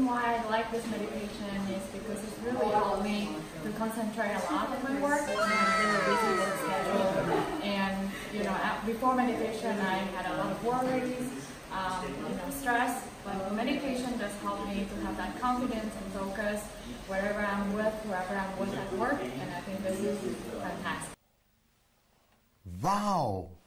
why I like this meditation is because it's really helped me to concentrate a lot on my work in a very busy work schedule. And before meditation, I had a lot of worries, stress. But meditation just helped me to have that confidence and focus wherever I'm with, whoever I'm with at work. And I think this is fantastic. Wow!